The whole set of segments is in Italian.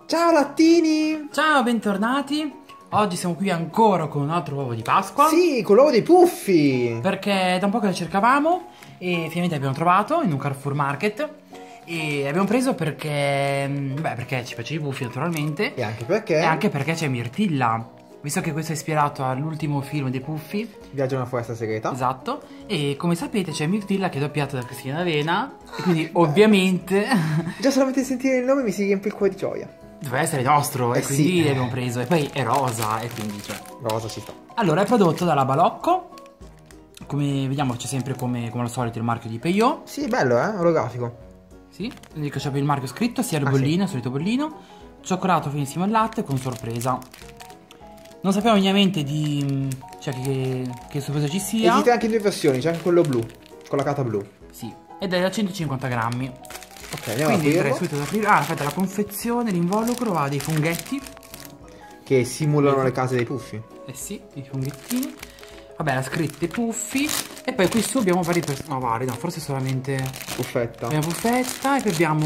Ciao lattini! Ciao, bentornati. Oggi siamo qui ancora con un altro uovo di Pasqua. Sì, con l'uovo dei puffi! Perché da un po' che lo cercavamo e finalmente l'abbiamo trovato in un Carrefour Market. E abbiamo preso perché, perché ci piace i puffi naturalmente. E anche perché? E anche perché c'è Mirtilla. Visto che questo è ispirato all'ultimo film dei Puffi. Viaggio nella foresta segreta. Esatto. E come sapete c'è Mirtilla che è doppiata da Cristina D'Avena. E quindi ovviamente Già solamente sentire il nome mi si riempie il cuore di gioia. doveva essere nostro. E sì. quindi l'abbiamo preso. E poi è rosa. E quindi cioè. Rosa ci sta. Allora è prodotto dalla Balocco. Come vediamo c'è sempre come al solito il marchio di Peyo. Sì, bello, olografico. Sì, quindi c'è il marchio scritto, sia il bollino, il solito bollino. Cioccolato finissimo al latte con sorpresa. Non sappiamo minimamente di cioè che sorpresa ci sia. Esiste anche in due versioni, c'è anche quello blu, con la carta blu. Sì, ed è da 150 grammi. Ok, andiamo Quindi a direi aprirlo. subito ad aprire. Ah, aspetta, la confezione, l'involucro ha dei funghetti. Che simulano le case dei puffi. Eh sì, i funghettini. Vabbè, la scritta i puffi. E poi qui su abbiamo vari no, forse solamente Puffetta. abbiamo puffetta e poi abbiamo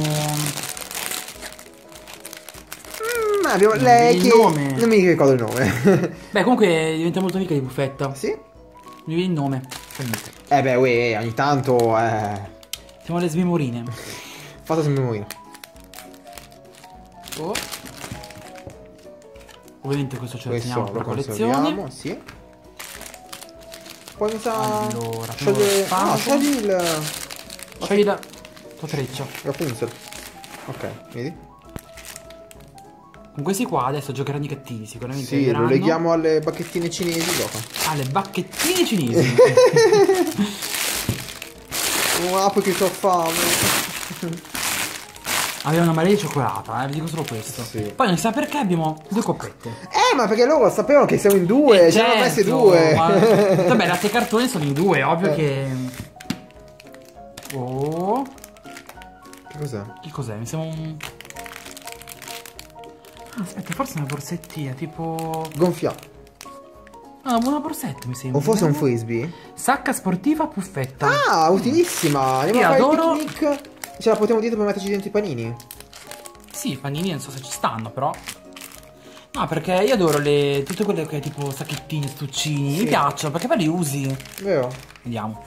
Abbiamo lei il che... nome. Non mi ricordo il nome. Beh, comunque diventa molto amica di puffetta. Sì? Mi viene il nome. Fa niente. Beh, uè, ogni tanto, Siamo le smemorine. Fate sempre morire. Oh. Ovviamente questo ce lo teniamo per la collezione. conserviamo, sì. Poi mi sa... Allora, scioglie... prima lo sciogli il... Scegli la tua treccia. La punzel. Ok, vedi? Con questi qua adesso giocheranno i cattivi, sicuramente. Sì, lo arriveranno. leghiamo alle bacchettine cinesi dopo. Ah, le bacchettine cinesi. Apri che ho fame. Abbiamo una marea di cioccolata, vi dico solo questo. Sì. Poi non si sa perché abbiamo due coppette. Ma perché loro sapevano che siamo in due, ce ne hanno messe due. Vabbè, latte e cartone sono in due, ovvio che... Oh. Che cos'è? Che cos'è? Mi sembra un... Ah, aspetta, forse è una borsettina, tipo... Gonfiato. Ah, una buona borsetta mi sembra. O forse un Vediamo. frisbee? Sacca sportiva puffetta. Ah, utilissima. Andiamo Io a fare adoro- il picnic. Ce la portiamo dietro per metterci dentro i panini. Sì, i panini non so se ci stanno, però. No, perché io adoro tutte quelle che tipo sacchettini, stuccini. Sì. Mi piacciono, perché poi li usi. Vero? Vediamo.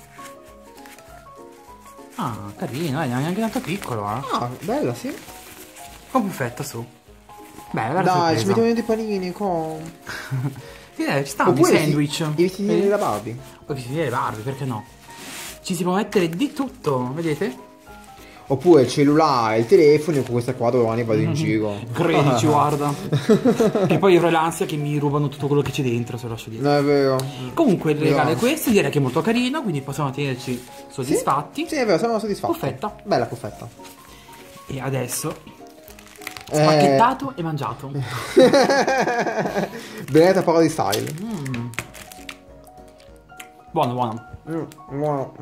Ah, carino, neanche tanto piccolo, eh. Ah, bella, sì. Con puffetta su. Bella, Dai, ci mettiamo dentro i panini con... Sì, ci stanno i sandwich. I vestiti della Barbie. O i vestiti delle Barbie, perché no? Ci si può mettere di tutto, vedete? Oppure il cellulare, il telefono, con questa qua domani vado in giro. Credici, guarda. Che poi avrò l'ansia che mi rubano tutto quello che c'è dentro, se lo lascio dietro. No, è vero. Comunque il regalo è No. questo, direi che è molto carino, quindi possiamo tenerci soddisfatti. Sì, è vero, siamo soddisfatti. Puffetta. Bella puffetta. E adesso spacchettato e mangiato. Benedetta parola di style. Buono, buono. Buono.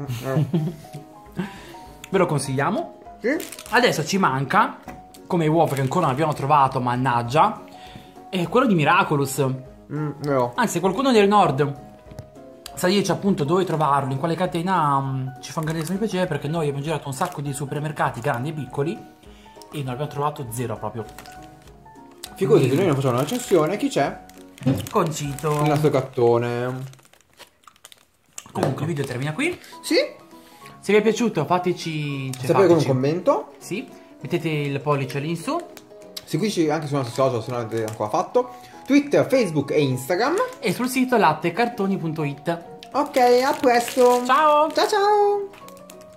Ve lo consigliamo. Sì? Adesso ci manca, come uova che ancora non abbiamo trovato, mannaggia, è quello di Miraculous. No. Anzi, se qualcuno del nord sa dirci appunto dove trovarlo, in quale catena, ci fa un grandissimo piacere, perché noi abbiamo girato un sacco di supermercati grandi e piccoli e non abbiamo trovato zero proprio. Figurati che noi non facciamo una recensione, chi c'è? Concito. Il nostro cartone. Comunque il video termina qui. Sì? Se vi è piaciuto fateci... Sapere con un commento. Sì, mettete il pollice lì in su. Seguici anche sui nostri social se non l'avete ancora fatto. Twitter, Facebook e Instagram. E sul sito lattecartoni.it. Ok, a presto. Ciao! Ciao ciao.